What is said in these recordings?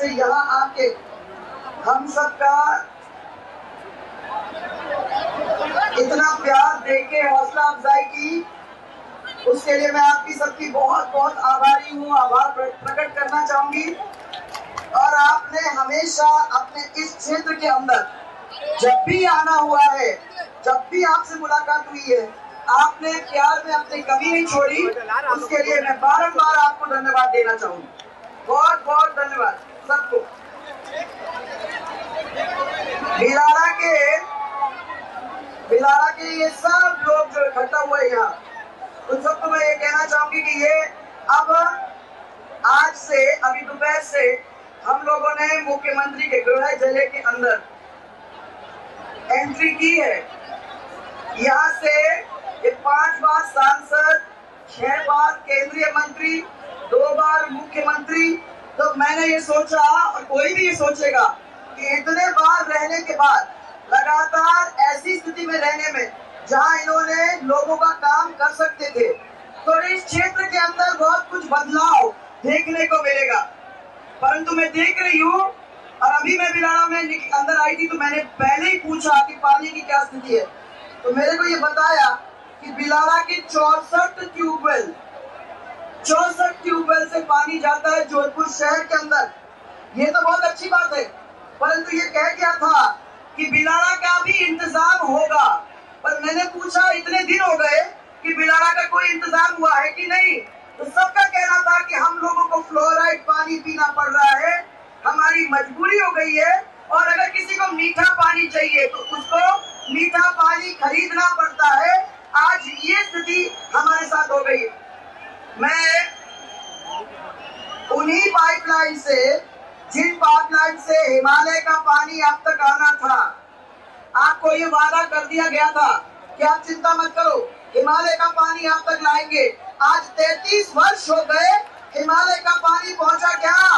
से यहाँ आके हम सबका इतना प्यार देके हौसला अफजाई की, उसके लिए मैं आपकी सबकी बहुत बहुत आभारी हूँ, आभार प्रकट करना चाहूंगी। और आपने हमेशा अपने इस क्षेत्र के अंदर जब भी आना हुआ है, जब भी आपसे मुलाकात हुई है, आपने प्यार में अपनी कमी नहीं छोड़ी। उसके लिए मैं बारंबार आपको धन्यवाद देना चाहूंगी। बहुत बहुत धन्यवाद सबको। भिलाड़ा के ये सब लोग जो इकट्ठा हुए यहाँ, उन सबको मैं ये कहना चाहूंगी कि ये अब आज से अभी दोपहर से हम लोगों ने मुख्यमंत्री के गृह जिले के अंदर एंट्री की है। यहाँ से ये 5 बार सांसद, 6 बार केंद्रीय मंत्री, 2 बार मुख्यमंत्री। तो मैंने ये सोचा, और कोई भी ये सोचेगा कि इतने बार रहने के बाद लगातार ऐसी स्थिति में रहने में जहां इन्होंने लोगों का काम कर सकते थे, तो इस क्षेत्र के अंदर बहुत कुछ बदलाव देखने को मिलेगा। परंतु मैं देख रही हूँ, और अभी मैं भिलाड़ा में अंदर आई थी तो मैंने पहले ही पूछा कि पानी की क्या स्थिति है, तो मेरे को ये बताया कि भिलाड़ा की 64 ट्यूबवेल से पानी जाता है जोधपुर शहर के अंदर। ये तो बहुत अच्छी बात है, परंतु ये कह गया था कि भिलाड़ा का भी इंतजाम होगा। पर मैंने पूछा इतने दिन हो गए कि भिलाड़ा का कोई इंतजाम हुआ है कि नहीं, तो सबका कहना था कि हम लोगों को फ्लोराइड पानी पीना पड़ रहा है, हमारी मजबूरी हो गई है, और अगर किसी को मीठा पानी चाहिए तो उसको मीठा पानी खरीदना पड़ता है। आज ये स्थिति हमारे साथ हो गई है। मैं उन्हीं पाइपलाइन से, जिन पाइपलाइन से हिमालय का पानी अब तक आना था, आपको ये वादा कर दिया गया था कि आप चिंता मत करो, हिमालय का पानी आप तक लाएंगे। आज 33 वर्ष हो गए, हिमालय का पानी पहुंचा क्या?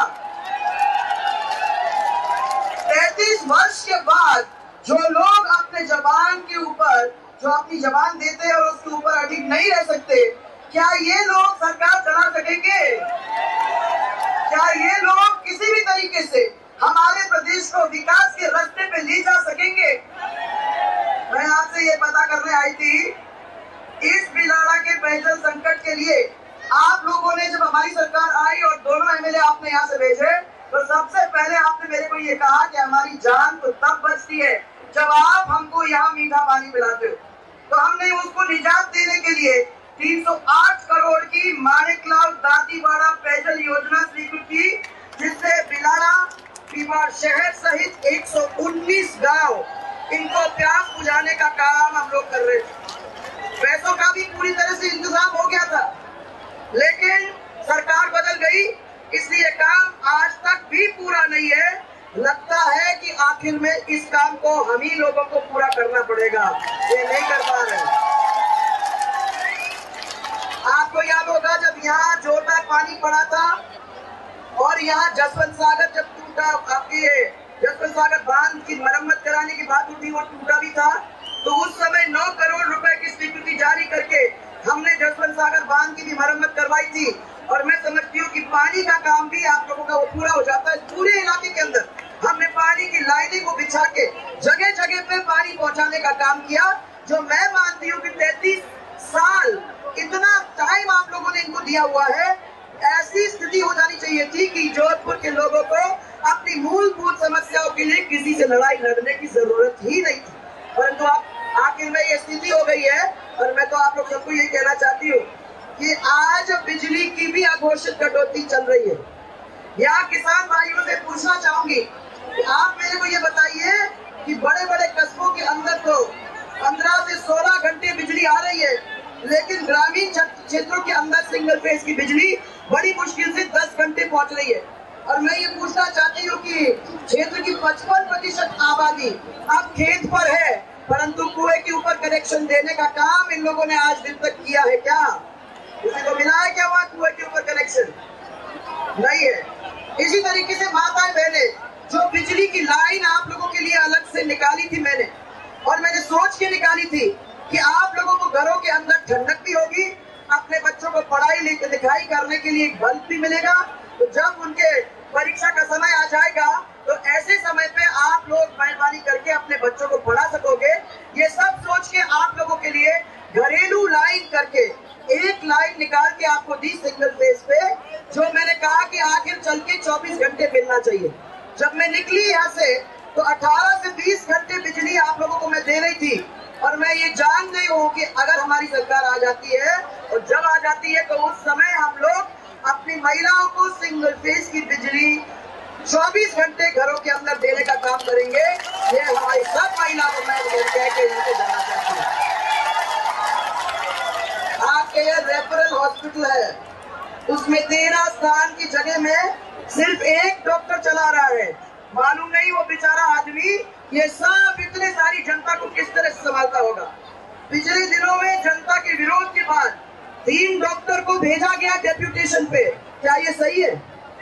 33 वर्ष के बाद जो लोग अपने जबान के ऊपर, जो अपनी जबान देते हैं और उसके ऊपर अडिग नहीं रह सकते, क्या ये लोग सरकार चला सकेंगे? क्या ये लोग किसी भी तरीके से हमारे प्रदेश को विकास के रास्ते पे ले जा सकेंगे? मैं आपसे ये पता करने आई थी, इस भिलाड़ा के पेयजल संकट के लिए आप लोगों ने, जब हमारी सरकार आई और दोनों एमएलए आपने यहाँ से भेजे, तो सबसे पहले आपने मेरे को ये कहा कि हमारी जान तो तब बचती है जब आप हमको यहाँ मीठा पानी पिलाते हो। तो हमने उसको निजात देने के लिए 308 करोड़ की माणिकलाल दांतीवाड़ा पेयजल योजना स्वीकृत की, जिससे भिलाड़ा, पीपा शहर सहित 119 गांव, इनको प्यास बुझाने का काम हम लोग कर रहे थे। पैसों का भी पूरी तरह से इंतजाम हो गया था, लेकिन सरकार बदल गई, इसलिए काम आज तक भी पूरा नहीं है। लगता है कि आखिर में इस काम को हम ही लोगों को पूरा करना पड़ेगा, ये नहीं कर पा रहे। आपको याद होगा जब यहाँ जोरदार पानी पड़ा था और यहाँ जसवंत सागर जब टूटा, आपकी जसवंत सागर बांध की मरम्मत कराने की बात उठी, वो टूटा भी था, तो उस समय 9 करोड़ रुपए की स्वीकृति जारी करके हमने जसवंत सागर बांध की भी मरम्मत करवाई थी। और मैं समझती हूँ कि पानी का काम भी आप लोगों का वो पूरा हो जाता है। पूरे इलाके के अंदर हमने पानी की लाइनें को बिछा के जगह जगह पे पानी पहुंचाने का काम किया, जो मैं मानती हूँ कि 33 साल इतना टाइम आप लोगों ने इनको दिया हुआ है। ऐसी स्थिति हो जानी चाहिए थी कि जोधपुर के लोगों को अपनी मूलभूत समस्याओं के लिए किसी से लड़ाई लड़ने की जरूरत ही नहीं थी, परंतु अब आखिर में ये स्थिति हो गई है। और मैं तो आप लोग सबको यही कहना चाहती हूँ कि आज बिजली की भी अघोषित कटौती चल रही है। यहाँ किसान भाइयों से पूछना चाहूंगी कि आप मेरे को ये बताइए कि बड़े बड़े कस्बों के अंदर तो 15 से 16 घंटे बिजली आ रही है, लेकिन ग्रामीण क्षेत्रों के अंदर सिंगल फेज की बिजली बड़ी मुश्किल से 10 घंटे पहुंच रही है। और मैं ये पूछना चाहती हूँ कि क्षेत्र की 55% आबादी अब खेत पर है, परंतु कुएं के ऊपर कनेक्शन देने का काम इन लोगों ने आज दिन तक किया है क्या? किसी को मिला है क्या वहाँ कुएं के ऊपर कनेक्शन? नहीं है। इसी तरीके से माताएं बहनें, जो बिजली की लाइन आप लोगों के लिए अलग से निकाली थी मैंने, और मैंने सोच के निकाली थी कि आप लोगों को घरों के अंदर ठंडक भी होगी, अपने बच्चों को पढ़ाई लिखाई करने के लिए एक बल्ब भी मिलेगा, तो जब उनके परीक्षा का समय आ जाए 24 घंटे मिलना चाहिए। जब मैं निकली यहाँ से तो 18 से 20 घंटे बिजली आप लोगों को मैं दे रही थी, और मैं ये जान गई हूँ कि अगर हमारी सरकार आ जाती है और जब आ जाती है तो उस समय हम लोग अपनी महिलाओं को सिंगल फेज की बिजली 24 घंटे घरों के अंदर देने का काम करेंगे। ये हमारी सब महिलाओं को मैं कह के यहाँ पे जाना चाहती हूँ। आपके ये रेफरल हॉस्पिटल है, उसमें 13 स्थान की जगह में सिर्फ एक डॉक्टर चला रहा है। मालूम नहीं वो बेचारा आदमी ये सब इतने सारी जनता को किस तरह से संभालता होगा। पिछले दिनों में जनता के विरोध के बाद 3 डॉक्टर को भेजा गया डेप्यूटेशन पे। क्या ये सही है?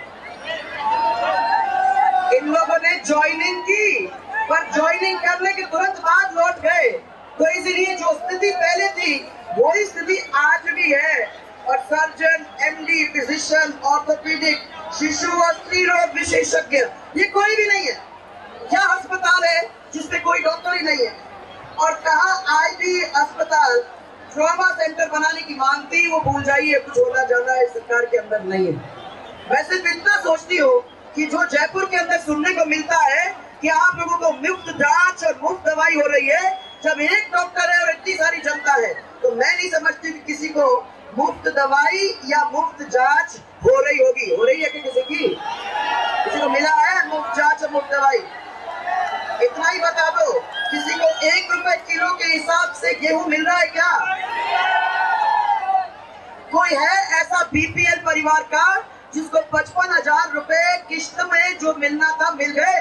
इन लोगों ने ज्वाइनिंग की, पर ज्वाइनिंग करने के तुरंत बाद लौट गए। तो इसलिए जो स्थिति पहले थी वही स्थिति आज भी है। और सर्जन, एमडी, फिजिशियन, ऑर्थोपेडिक, शिशु और स्त्री रोग विशेषज्ञ ये कोई भी नहीं है। क्या अस्पताल है जिसमें कोई डॉक्टर ही नहीं है? और कहा आईबी अस्पताल, ट्रॉमा सेंटर बनाने की मांग थी, वो भूल जाइए, कुछ होना जाना है सरकार के अंदर नहीं है। मैं सिर्फ इतना सोचती हूँ कि जो जयपुर के अंदर सुनने को मिलता है कि आप लोगों को मुफ्त जांच और मुफ्त दवाई हो रही है, जब एक डॉक्टर है और इतनी सारी जनता है, तो मैं नहीं समझती कि किसी को मुफ्त दवाई या मुफ्त जांच हो रही होगी। हो रही है कि किसी को मिला है मुफ्त जांच और मुफ्त दवाई? इतना ही बता दो, किसी को 1 रुपए किलो के हिसाब से गेहूं मिल रहा है क्या? कोई है ऐसा बीपीएल परिवार का जिसको 55,000 रुपए किस्त में जो मिलना था मिल गए?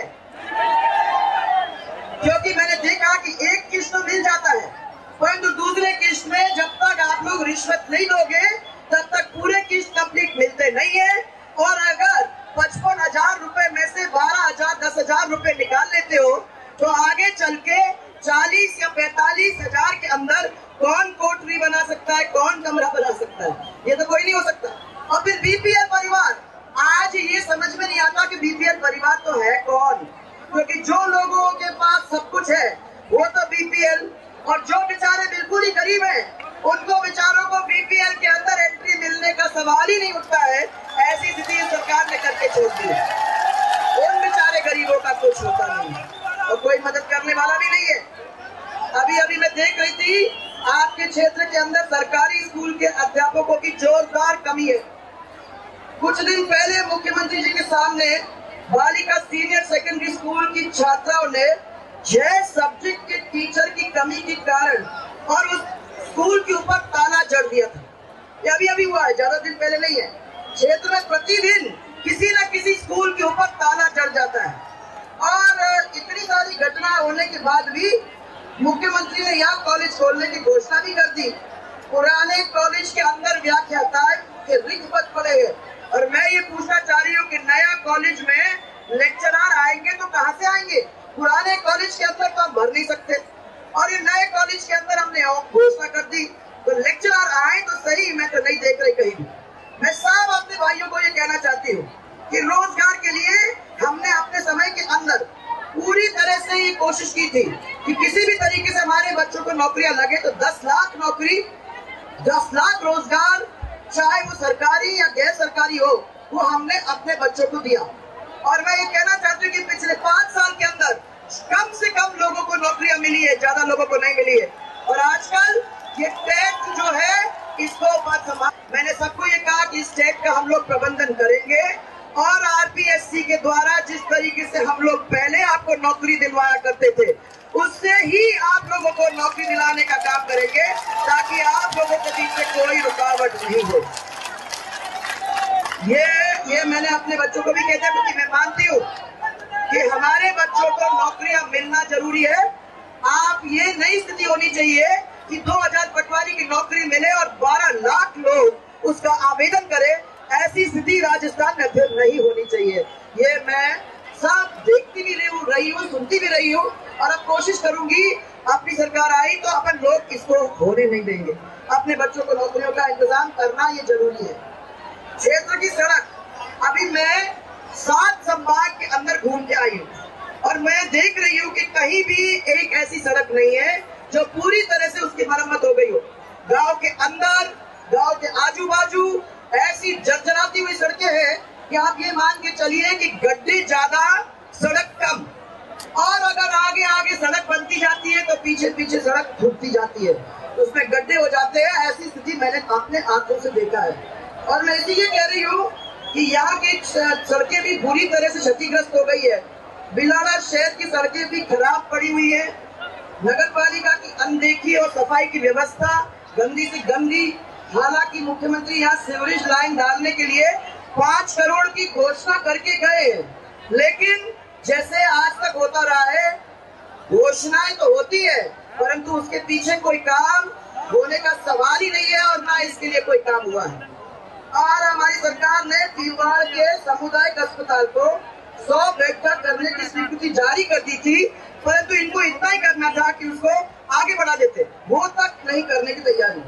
क्योंकि मैंने देखा कि एक किस्त मिल जाता है, परंतु दूसरे किस्त में जब तक आप लोग रिश्वत नहीं दोगे तब तक पूरे किस्त कंप्लीट मिलते नहीं है। और अगर 55,000 रुपए में से 12,000, 10,000 रुपए निकाल लेते हो तो आगे चल के 40 या 45,000 के अंदर कौन कोठरी बना सकता है, कौन कमरा बना सकता है? ये तो कोई नहीं हो सकता। और फिर बीपीएल परिवार, आज ये समझ में नहीं आता कि बीपीएल परिवार तो है कौन, क्योंकि जो लोगों के पास सब कुछ है वो तो बीपीएल, और जो बेचारे बिल्कुल ही गरीब हैं उनको बेचारों को बीपीएल के अंदर एंट्री मिलने का सवाल ही नहीं उठता है। ऐसी स्थिति सरकार ने करके छोड़ दी है। उन बेचारे गरीबों का कुछ होता नहीं है और कोई मदद करने वाला भी नहीं है। अभी मैं देख रही थी आपके क्षेत्र के अंदर सरकारी स्कूल के अध्यापकों की जोरदार कमी है। कुछ दिन पहले मुख्यमंत्री जी के सामने बालिका सीनियर सेकेंडरी स्कूल की छात्राओं ने 6 सब्जेक्ट के टीचर की कमी के कारण और उस स्कूल के ऊपर ताला जड़ दिया था। ये अभी हुआ है, ज्यादा दिन पहले नहीं है। क्षेत्र में प्रतिदिन किसी न किसी स्कूल के ऊपर ताला जड़ जाता है। और इतनी सारी घटना होने के बाद भी मुख्यमंत्री ने यहाँ कॉलेज खोलने की घोषणा भी कर दी। पुराने कॉलेज के अंदर व्याख्याता के रिक्त पद पड़े हैं, और मैं ये पूछना चाह रही हूँ कि नया कॉलेज में लेक्चरर आएंगे तो कहाँ से आएंगे? पुराने कॉलेज के अंदर तो हम भर नहीं सकते, और ये नए कॉलेज के अंदर हमने घोषणा कर दी तो लेक्चरर आए तो सही, मैं तो नहीं देख रही कहीं भी। मैं सब अपने भाइयों को ये कहना चाहती हूँ कि रोजगार के लिए हमने अपने समय के अंदर पूरी तरह से ये कोशिश की थी कि किसी भी तरीके से हमारे बच्चों को नौकरियां लगे, तो 10 लाख नौकरी, 10 लाख रोजगार, चाहे वो सरकारी या गैर सरकारी हो, वो हमने अपने बच्चों को दिया। और मैं ये कहना चाहती हूँ कि पिछले 5 साल के अंदर कम से कम लोगों को नौकरियां मिली है, ज्यादा लोगों को नहीं मिली है। और आजकल ये टेट जो है इसको मैंने सबको ये कहा कि इस टेट का हम लोग प्रबंधन करेंगे, और आरपीएससी के द्वारा जिस तरीके से हम लोग पहले आपको नौकरी दिलवाया करते थे उससे ही आप लोगों को नौकरी दिलाने का काम करेंगे, ताकि आप लोगों के बीच में कोई रुकावट नहीं हो। ये मैंने अपने बच्चों को भी कहता है, क्योंकि मैं मानती हूँ कि हमारे बच्चों को नौकरियां मिलना जरूरी है। आप ये नई स्थिति होनी चाहिए कि 2000 पटवारी की नौकरी मिले और 12 लाख लोग उसका आवेदन करें। ऐसी स्थिति राजस्थान में फिर नहीं होनी चाहिए। ये मैं सब देखती भी रही हूँ, सुनती भी रही हूँ, और अब कोशिश करूंगी अपनी सरकार आई तो अपन लोग इसको होने नहीं देंगे। अपने बच्चों को नौकरियों का इंतजाम करना ये जरूरी है। क्षेत्र की सड़क, अभी मैं 7 संभाग के अंदर घूम के आई हूँ और मैं देख रही हूँ कि कहीं भी एक ऐसी सड़क नहीं है जो पूरी तरह से उसकी मरम्मत हो गई हो। गांव के अंदर, गांव के आजू बाजू ऐसी जर्जराती हुई सड़कें हैं कि आप ये मान के चलिए कि गड्ढे ज्यादा सड़क कम, और अगर आगे आगे सड़क बनती जाती है तो पीछे पीछे सड़क फूटती जाती है, तो उसमें गड्ढे हो जाते हैं। ऐसी स्थिति मैंने अपने आंखों से देखा है। और मैं इसीलिए कह रही हूँ कि यहाँ की सड़कें भी बुरी तरह से क्षतिग्रस्त हो गई है। बिलाड़ा शहर की सड़कें भी खराब पड़ी हुई है। नगर पालिका की अनदेखी और सफाई की व्यवस्था गंदी से गंदी। हालांकि मुख्यमंत्री यहाँ सीवरेज लाइन डालने के लिए 5 करोड़ की घोषणा करके गए, लेकिन जैसे आज तक होता रहा है, घोषणाएं तो होती है परंतु उसके पीछे कोई काम होने का सवाल ही नहीं है, और ना इसके लिए कोई काम हुआ है। और हमारी सरकार ने भीलवाड़ा के सामुदायिक अस्पताल को 100 बेड का करने की स्वीकृति जारी कर दी थी, परंतु इनको इतना ही करना था कि उसको आगे बढ़ा देते, वो तक नहीं करने की तैयारी।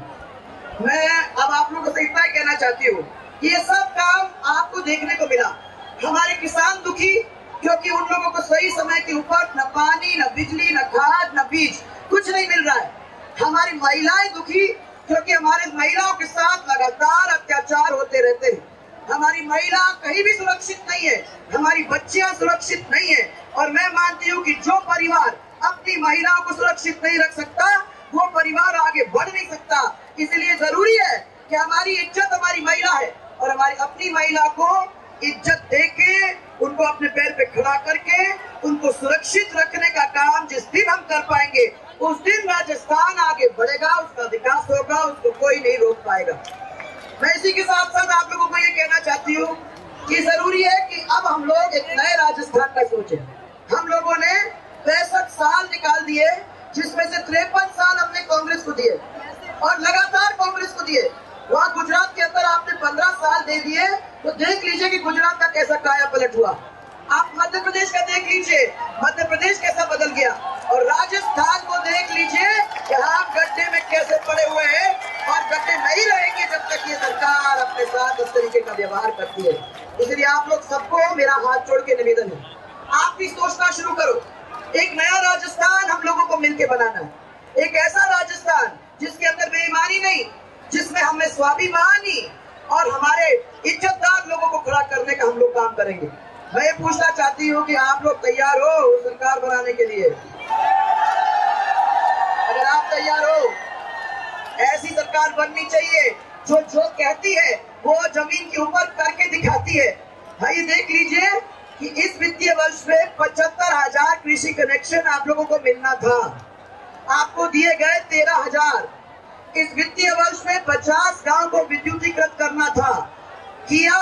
मैं अब आप लोगों से इतना ही कहना चाहती हूँ कि ये सब काम आपको देखने को मिला। हमारे किसान दुखी क्योंकि उन लोगों को सही समय के ऊपर न पानी, न बिजली, न खाद, न बीज कुछ नहीं मिल रहा है। हमारी महिलाएं दुखी क्योंकि हमारे महिलाओं के साथ लगातार अत्याचार होते रहते हैं। हमारी महिला कहीं भी सुरक्षित नहीं है, हमारी बच्चियां सुरक्षित नहीं है। और मैं मानती हूँ कि जो परिवार अपनी महिलाओं को सुरक्षित नहीं रख सकता, वो परिवार आगे बढ़ नहीं सकता। इसलिए जरूरी है कि हमारी इज्जत हमारी महिला है, और हमारी अपनी महिला को इज्जत देके, उनको अपने पैर पे खड़ा करके, उनको सुरक्षित रखने का काम जिस दिन हम कर पाएंगे, उस दिन राजस्थान आगे बढ़ेगा, उसका विकास होगा, उसको कोई नहीं रोक पाएगा। मैं इसी के साथ साथ आप लोगों को ये कहना चाहती हूँ कि जरूरी है कि अब हम लोग एक नए राजस्थान का सोचें। हम लोगों ने 65 साल निकाल दिए, जिसमें से 53 साल हमने कांग्रेस को दिए और लगातार कांग्रेस को दिए। वहाँ गुजरात के अंदर आपने 15 साल दे दिए, तो देख लीजिए कि गुजरात का कैसा काया पलट हुआ। आप मध्य प्रदेश का देख लीजिए, मध्य प्रदेश कैसा बदल गया, और राजस्थान को देख लीजिए कि हम गड्ढे में कैसे पड़े हुए हैं, और गड्ढे नहीं रहेंगे जब तक ये सरकार अपने साथ इस तरीके का व्यवहार करती है। इसलिए आप लोग सबको मेरा हाथ जोड़ के निवेदन है, आप भी सोचना शुरू करो। एक नया राजस्थान हम लोगों को मिलकर बनाना है, एक ऐसा राजस्थान जिसके अंदर बेईमानी नहीं, जिसमें हमें स्वाभिमानी और हमारे इज्जतदार लोगों को खड़ा करने का हम लोग काम करेंगे। मैं ये पूछना चाहती हूँ कि आप लोग तैयार हो सरकार बनाने के लिए? अगर आप तैयार हो, ऐसी सरकार बननी चाहिए जो कहती है वो जमीन के ऊपर करके दिखाती है। भाई देख लीजिए कि इस वित्तीय वर्ष में 75,000 कृषि कनेक्शन आप लोगों को मिलना था, आपको दिए गए 13,000। इस वित्तीय वर्ष में 50 गांव को विद्युतीकृत करना था, किया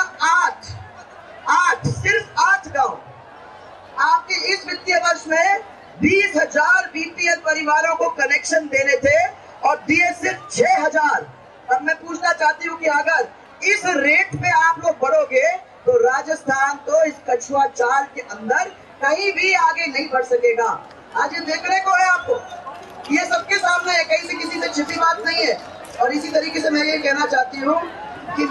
8, सिर्फ 8 गांव। आपके इस वित्तीय वर्ष में 20,000 बीपीएल परिवारों को कनेक्शन देने थे और दिए सिर्फ 6,000। अब मैं पूछना चाहती हूँ कि अगर इस रेट पे आप लोग बढ़ोगे तो राजस्थान तो इस कछुआ चाल के अंदर कहीं भी आगे नहीं बढ़ सकेगा। आज ये देखने को है आपको, ये सबके सामने है, कहीं से किसी से छिपी बात नहीं है। और इसी तरीके से मैं ये कहना चाहती हूँ कि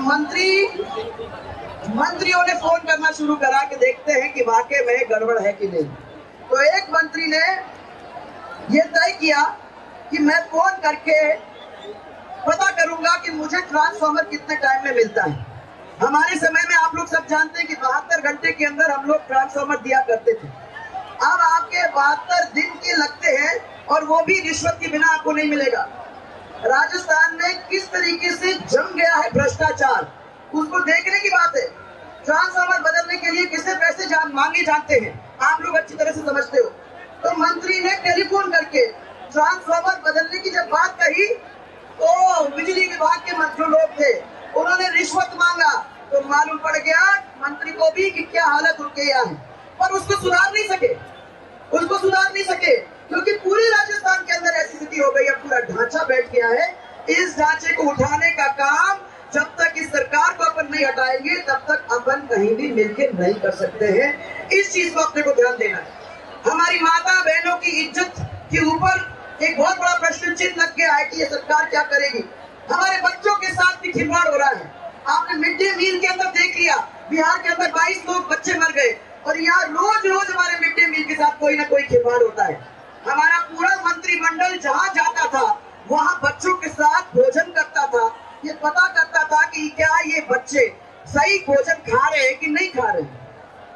मंत्रियों ने फोन करना शुरू करा कि देखते हैं कि वाकई में गड़बड़ है कि नहीं। तो एक मंत्री ने ये तय किया कि मैं फोन करके पता करूंगा कि मुझे ट्रांसफार्मर कितने टाइम में मिलता है। हमारे समय में आप लोग सब जानते हैं कि 72 घंटे के अंदर हम लोग ट्रांसफार्मर दिया करते थे। अब आपके 72 दिन के लगते हैं और वो भी रिश्वत के बिना आपको नहीं मिलेगा। राजस्थान में किस तरीके से जम गया है भ्रष्टाचार, उसको देखने की बात है। ट्रांसफार्मर बदलने के लिए किससे पैसे मांगे जाते हैं आप लोग अच्छी तरह से समझते हो। तो मंत्री ने टेलीफोन करके ट्रांसफार्मर बदलने की जब बात कही तो बिजली विभाग के जो लोग थे उन्होंने रिश्वत मांगा, तो मालूम पड़ गया मंत्री को भी कि क्या हालत उनके यहाँ है। पर उसको सुधार नहीं सके क्योंकि पूरे राजस्थान के अंदर ऐसी स्थिति हो गई है, पूरा ढांचा बैठ गया है। इस ढांचे को उठाने का काम जब तक इस सरकार को अपन नहीं हटाएंगे तब तक अपन कहीं भी मिलकर नहीं कर सकते हैं। इस चीज को अपने को ध्यान देना है। हमारी माता बहनों की इज्जत के ऊपर एक बहुत बड़ा प्रश्न चिन्ह लग गया है कि ये सरकार क्या करेगी। हमारे बच्चों के साथ भी खिलवाड़ हो रहा है। आपने मिड डे मील के अंदर देख लिया, बिहार के अंदर 22 लोग बच्चे मर गए, और यहाँ रोज हमारे मिड डे मील के साथ कोई ना कोई खिलवाड़ होता है। हमारा पूरा मंत्रिमंडल जहाँ जाता था वहाँ बच्चों के साथ भोजन करता था, ये पता करता था कि क्या ये बच्चे सही भोजन खा रहे हैं कि नहीं खा रहे हैं।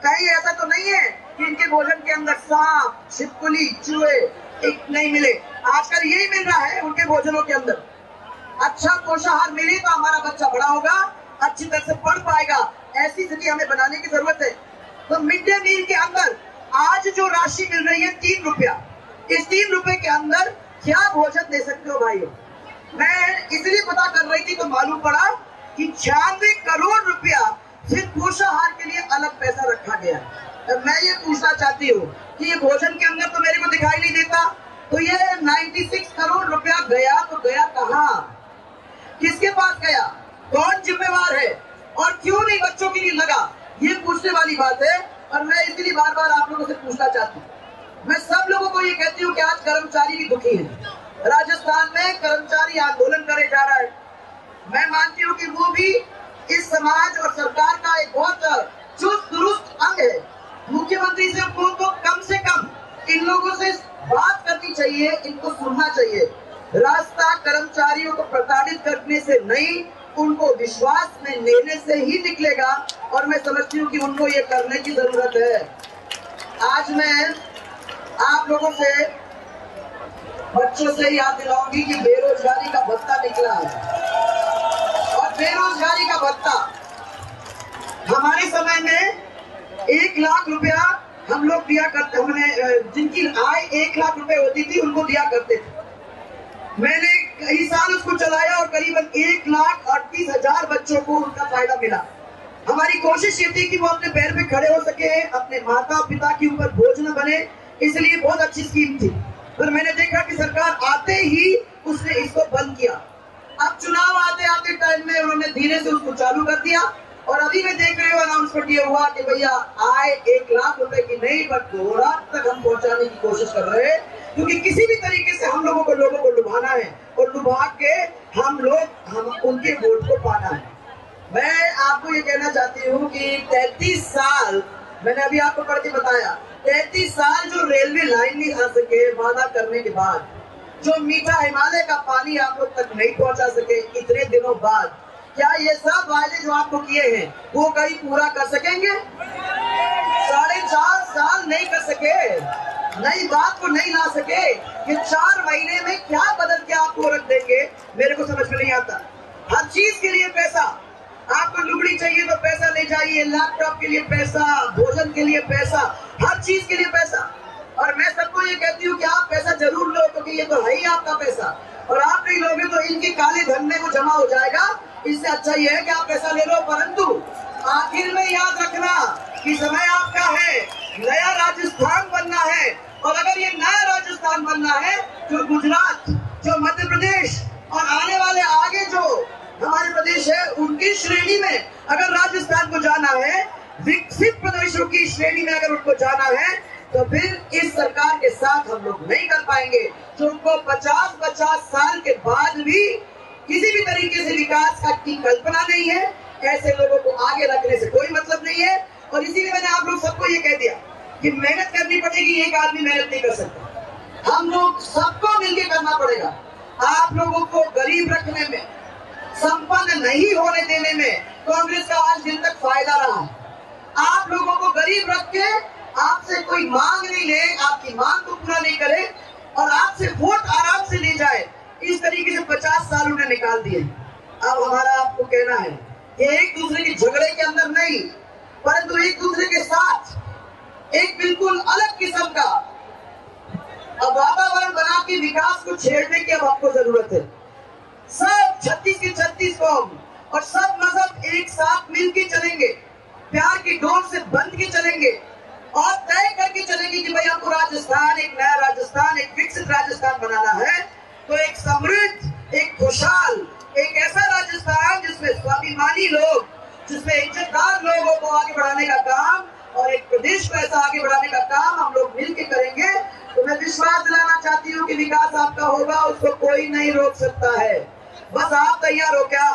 कहीं ऐसा तो नहीं है कि इनके भोजन के अंदर सांप, छिपकली, चूहे एक नहीं मिले। आजकल यही मिल रहा है उनके भोजनों के अंदर। अच्छा पोषाहार मिले तो हमारा बच्चा बड़ा होगा, अच्छी तरह से पढ़ पाएगा। ऐसी स्थिति हमें बनाने की जरूरत है। तो मिड डे मील के अंदर आज जो राशि मिल रही है 3 रुपया, इस 3 रुपए के अंदर क्या भोजन दे सकते हो भाइयों? मैं इसलिए पता कर रही थी तो मालूम पड़ा कि 96 करोड़ रुपया सिर्फ पोषाहार के लिए अलग पैसा रखा गया। मैं ये पूछना चाहती हूँ कि ये भोजन के अंदर तो मेरे को दिखाई नहीं देता, तो ये 96 करोड़ रुपया गया तो गया कहाँ, किसके पास गया, कौन जिम्मेवार है और क्यों नहीं बच्चों के लिए लगा? ये पूछने वाली बात है। और मैं इसलिए बार बार आप लोगों से पूछना चाहती हूँ। मैं सब लोगों को ये कहती हूँ कि आज कर्मचारी भी दुखी है। राजस्थान में कर्मचारी आंदोलन करे जा रहा है। मैं मानती हूँ कि वो भी इस समाज और सरकार का एक बहुत चुस्त दुरुस्त अंग है। मुख्यमंत्री से उनको कम से कम इन लोगों से बात करनी चाहिए, इनको सुनना चाहिए। रास्ता कर्मचारियों को प्रताड़ित करने से नहीं, उनको विश्वास में लेने से ही निकलेगा। और मैं समझती हूँ कि उनको ये करने की जरूरत है। आज मैं आप लोगों से बच्चों से याद दिलाऊंगी कि बेरोजगारी का भत्ता निकला है। और बेरोजगारी का भत्ता हमारे समय में 1 लाख रुपया हम लोग दिया करते, हमने जिनकी आय 1 लाख रुपए होती थी उनको दिया करते थे। मैंने कई साल उसको चलाया और करीबन 1,38,000 बच्चों को उनका फायदा मिला। हमारी कोशिश ये थी कि वो अपने पैर पे खड़े हो सके, अपने माता पिता के ऊपर बोझ न बने, इसलिए बहुत अच्छी स्कीम थी। पर मैंने देखा कि सरकार आते ही उसने इसको बंद किया। अब चुनाव आते आते टाइम में उन्होंने धीरे से उसको चालू कर दिया। और अभी मैं देख रही हूँ अनाउंसमेंट ये हुआ कि भैया आय 1 लाख रुपए की नहीं, बट 2 लाख तक हम पहुंचाने की कोशिश कर रहे हैं। क्योंकि किसी भी तरीके से हम लोगों को लुभाना है और लुभा के हम उनके वोट को पाना है। मैं आपको ये कहना चाहती हूँ कि 33 साल मैंने अभी आपको पढ़ के बताया, 33 साल जो रेलवे लाइन नहीं आ सके वादा करने के बाद, जो मीठा हिमालय का पानी आप लोग तक नहीं पहुंचा सके इतने दिनों बाद, क्या ये सब वायदे जो आपको किए हैं वो कहीं पूरा कर सकेंगे? 4.5 साल नहीं कर सके, नई बात को नहीं ला सके। ये 4 महीने में क्या बदल के आपको रख देंगे, मेरे को समझ में नहीं आता। हर चीज के लिए पैसा, आपको लुगड़ी चाहिए तो पैसा ले जाइए, लैपटॉप के लिए पैसा, भोजन के लिए पैसा, हर चीज के लिए पैसा। और मैं सबको ये कहती हूँ कि आप पैसा जरूर लो, क्योंकि ये तो है ही आपका पैसा। और आप नहीं लोगे तो इनके काले धन में वो जमा हो जाएगा। इससे अच्छा ये है कि आप पैसा ले लो, परंतु आखिर में याद रखना कि समय आपका है, नया राजस्थान बनना है। और अगर ये नया राजस्थान बनना है, जो गुजरात, जो मध्य प्रदेश और आने वाले आगे जो हमारे प्रदेश है उनकी श्रेणी में अगर राजस्थान को जाना है, विकसित प्रदेशों की श्रेणी में अगर उनको जाना है, तो फिर इस सरकार के साथ हम लोग नहीं कर पाएंगे। जो उनको 50 साल के बाद भी किसी भी तरीके से विकास की कल्पना नहीं है, ऐसे लोगों को आगे रखने से कोई मतलब नहीं है। और इसीलिए मैंने आप लोग सबको ये कह दिया कि मेहनत करनी पड़ेगी, एक आदमी मेहनत नहीं कर सकता, हम लोग सबको मिलकर करना पड़ेगा। आप लोगों को गरीब रखने में, संपन्न नहीं होने देने में कांग्रेस का आज दिन तक फायदा रहा है। आप लोगों को गरीब रख के आपसे कोई मांग नहीं ले, आपकी मांग को पूरा नहीं करे और आपसे वोट आराम से ले जाए, इस तरीके से 50 साल उन्हें निकाल दिए। अब हमारा आपको कहना है कि एक दूसरे के झगड़े के अंदर नहीं, परंतु एक दूसरे के साथ एक बिल्कुल अलग किस्म का अब वातावरण बना के विकास को छेड़ने की अब आपको जरूरत है। सब 36 के 36 कौम और सब मजहब एक साथ मिलके चलेंगे, प्यार की डोर से बंध के चलेंगे और तय करके चलेंगे कि भाई हमको राजस्थान, एक नया राजस्थान, एक विकसित राजस्थान बनाना है। तो एक समृद्ध, एक खुशहाल, एक ऐसा राजस्थान जिसमें स्वाभिमानी लोग, जिसमें इज्जतदार लोगों को आगे बढ़ाने का काम और एक प्रदेश को ऐसा आगे बढ़ाने का काम हम लोग मिलकर करेंगे। तो मैं विश्वास दिलाना चाहती हूँ कि विकास आपका होगा, उसको कोई नहीं रोक सकता है। बस आप तैयार हो क्या?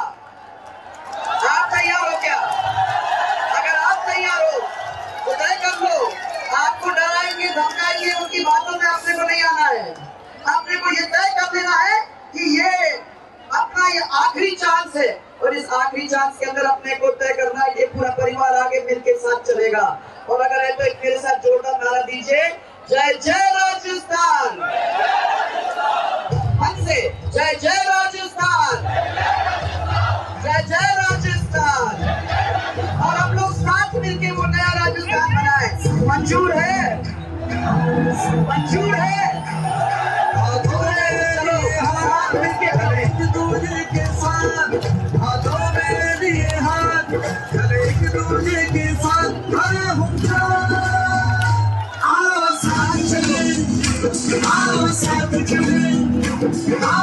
आप तैयार हो क्या? अगर आप तैयार हो तो तय कर लो। आपको डराएंगे, धमकाएंगे, उनकी बातों में अपने को नहीं आना है। अपने को ये तय कर लेना है कि ये अपना ये आखिरी चांस है और इस आखिरी चांस के अंदर अपने को तय करना है। ये पूरा परिवार आगे मिलकर साथ चलेगा और अगर है तो एक मेरे साथ जोरदार नारा दीजिए, जय जय राजस्थान। मन से जय जय राजस्थान, जय जय राजस्थान। और हम लोग साथ मिलके वो नया राजस्थान बनाए। मंजूर है, मंजूर है। चलो साथ मिलके करें, एक दूसरे के साथ हाथों में लिए हाथ, चले एक दूसरे के साथ आओ साथ चले, आओ साथ चले।